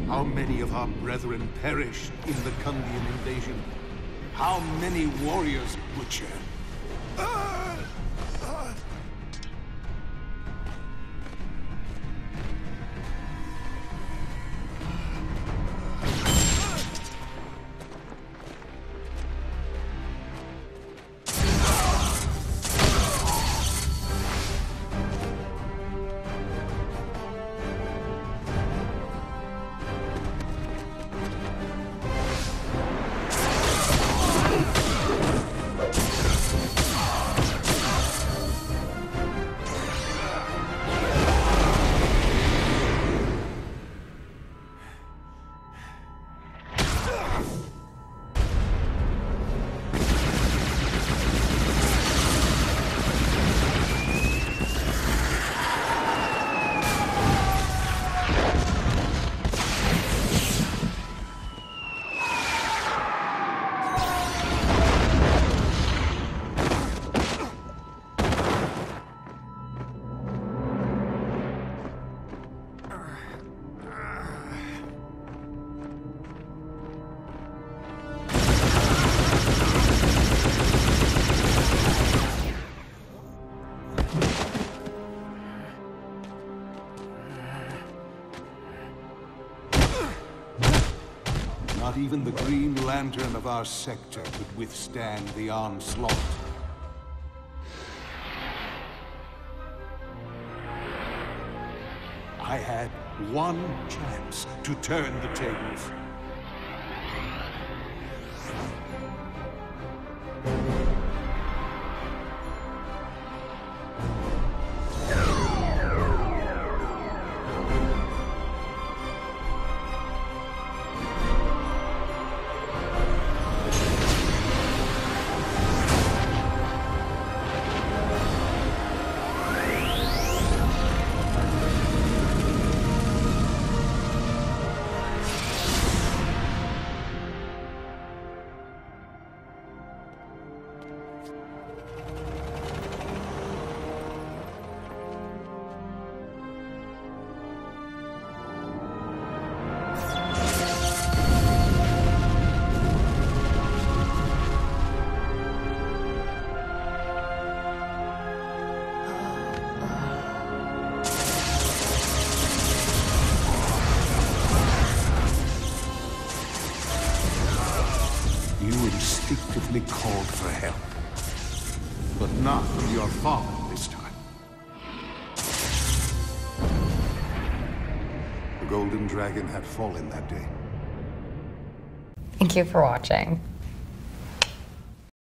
How many of our brethren perished in the Kundian invasion? How many warriors butchered? Not even the Green Lantern of our sector could withstand the onslaught. I had one chance to turn the tables. Instinctively called for help. But not from your father this time. The Golden Dragon had fallen that day. Thank you for watching.